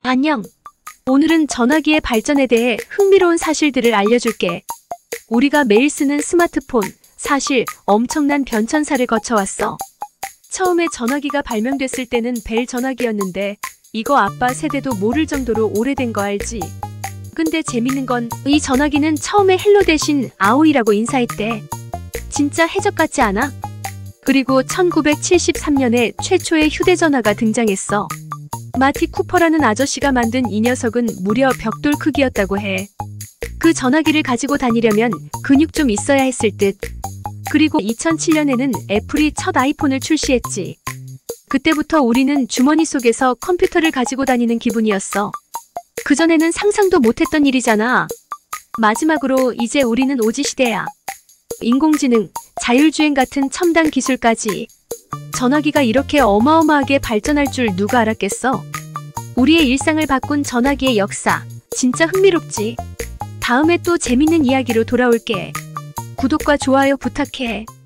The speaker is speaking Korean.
안녕. 오늘은 전화기의 발전에 대해 흥미로운 사실들을 알려줄게. 우리가 매일 쓰는 스마트폰, 사실 엄청난 변천사를 거쳐왔어. 처음에 전화기가 발명됐을 때는 벨 전화기였는데 이거 아빠 세대도 모를 정도로 오래된 거 알지? 근데 재밌는 건 이 전화기는 처음에 헬로 대신 아오이라고 인사했대. 진짜 해적 같지 않아? 그리고 1973년에 최초의 휴대전화가 등장했어. 마티 쿠퍼라는 아저씨가 만든 이 녀석은 무려 벽돌 크기였다고 해. 그 전화기를 가지고 다니려면 근육 좀 있어야 했을 듯. 그리고 2007년에는 애플이 첫 아이폰을 출시했지. 그때부터 우리는 주머니 속에서 컴퓨터를 가지고 다니는 기분이었어. 그전에는 상상도 못했던 일이잖아. 마지막으로 이제 우리는 오지 시대야. 인공지능, 자율주행 같은 첨단 기술까지. 전화기가 이렇게 어마어마하게 발전할 줄 누가 알았겠어? 우리의 일상을 바꾼 전화기의 역사, 진짜 흥미롭지? 다음에 또 재밌는 이야기로 돌아올게. 구독과 좋아요 부탁해.